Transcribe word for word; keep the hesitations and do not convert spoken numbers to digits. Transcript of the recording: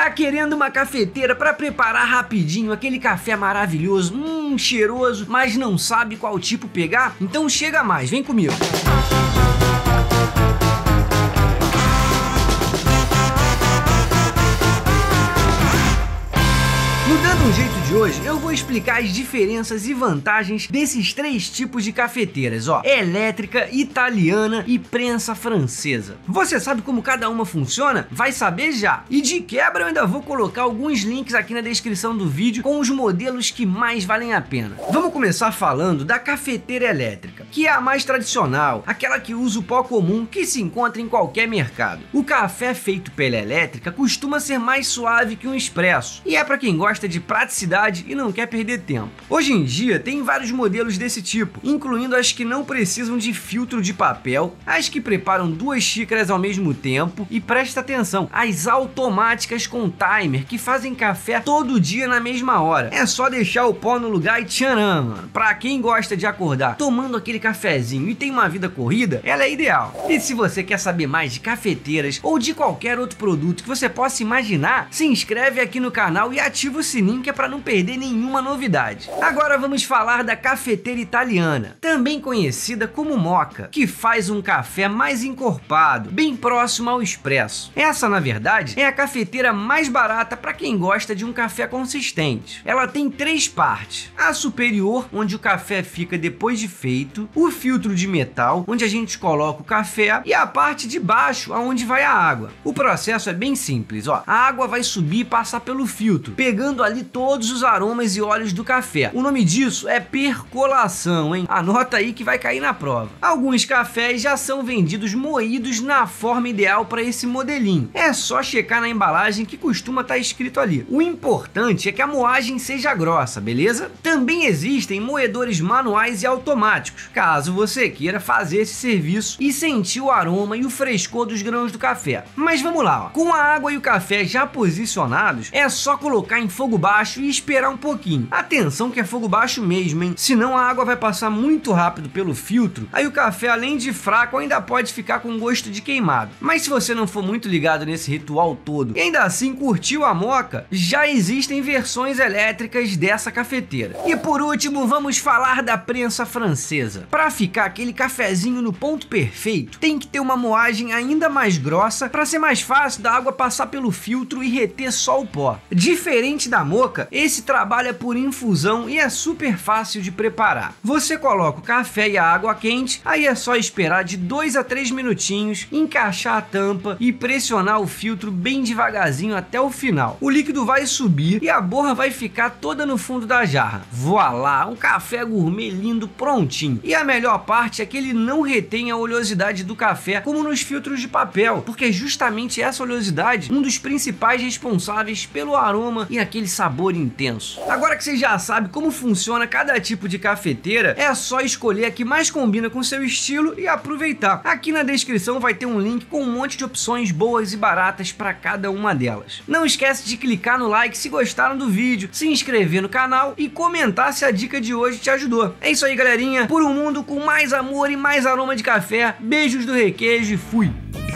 Tá querendo uma cafeteira para preparar rapidinho aquele café maravilhoso, hum, cheiroso, mas não sabe qual tipo pegar? Então chega mais, vem comigo. No Dando um Jeito de hoje, eu vou explicar as diferenças e vantagens desses três tipos de cafeteiras, ó, elétrica, italiana e prensa francesa. Você sabe como cada uma funciona? Vai saber já! E de quebra eu ainda vou colocar alguns links aqui na descrição do vídeo com os modelos que mais valem a pena. Vamos começar falando da cafeteira elétrica, que é a mais tradicional, aquela que usa o pó comum que se encontra em qualquer mercado. O café feito pela elétrica costuma ser mais suave que um expresso, e é para quem gosta de praticidade e não quer perder tempo. Hoje em dia tem vários modelos desse tipo, incluindo as que não precisam de filtro de papel, as que preparam duas xícaras ao mesmo tempo e presta atenção, as automáticas com timer que fazem café todo dia na mesma hora. É só deixar o pó no lugar e tcharam, mano. Pra quem gosta de acordar tomando aquele cafezinho e tem uma vida corrida, ela é ideal. E se você quer saber mais de cafeteiras ou de qualquer outro produto que você possa imaginar, se inscreve aqui no canal e ativa o sininho que é para não perder nenhuma novidade. Agora vamos falar da cafeteira italiana, também conhecida como moka, que faz um café mais encorpado, bem próximo ao expresso. Essa, na verdade, é a cafeteira mais barata para quem gosta de um café consistente. Ela tem três partes: a superior, onde o café fica depois de feito, o filtro de metal, onde a gente coloca o café, e a parte de baixo, aonde vai a água. O processo é bem simples, ó. A água vai subir e passar pelo filtro, pegando ali todos os aromas e óleos do café. O nome disso é percolação, hein? Anota aí que vai cair na prova. Alguns cafés já são vendidos moídos na forma ideal para esse modelinho. É só checar na embalagem que costuma estar escrito ali. O importante é que a moagem seja grossa, beleza? Também existem moedores manuais e automáticos, caso você queira fazer esse serviço e sentir o aroma e o frescor dos grãos do café. Mas vamos lá, ó. Com a água e o café já posicionados, é só colocar em fogo baixo e esperar um pouquinho. Atenção que é fogo baixo mesmo, hein? Senão a água vai passar muito rápido pelo filtro, aí o café, além de fraco, ainda pode ficar com gosto de queimado. Mas se você não for muito ligado nesse ritual todo e ainda assim curtiu a moka, já existem versões elétricas dessa cafeteira. E por último, vamos falar da prensa francesa. Para ficar aquele cafezinho no ponto perfeito, tem que ter uma moagem ainda mais grossa para ser mais fácil da água passar pelo filtro e reter só o pó. Diferente da moka, esse trabalho é por infusão e é super fácil de preparar. Você coloca o café e a água quente, aí é só esperar de dois a três minutinhos, encaixar a tampa e pressionar o filtro bem devagarzinho até o final. O líquido vai subir e a borra vai ficar toda no fundo da jarra. Voilá, um café gourmet lindo prontinho. E a melhor parte é que ele não retém a oleosidade do café como nos filtros de papel, porque é justamente essa oleosidade um dos principais responsáveis pelo aroma e aquele sabor intenso. Agora que você já sabe como funciona cada tipo de cafeteira, é só escolher a que mais combina com seu estilo e aproveitar. Aqui na descrição vai ter um link com um monte de opções boas e baratas para cada uma delas. Não esquece de clicar no like se gostaram do vídeo, se inscrever no canal e comentar se a dica de hoje te ajudou. É isso aí, galerinha. Por um mundo com mais amor e mais aroma de café, beijos do Requeijo e fui!